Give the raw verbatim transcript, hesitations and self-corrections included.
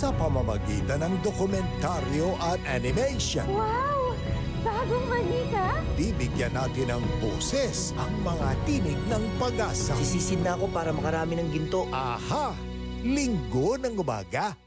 sa pamamagitan ng dokumentaryo at animation. Wow! Bagong manika? Bibigyan natin ng boses ang mga tinig ng pag-asa. Sisisid na ako para makarami ng ginto. Aha! Linggo ng umaga.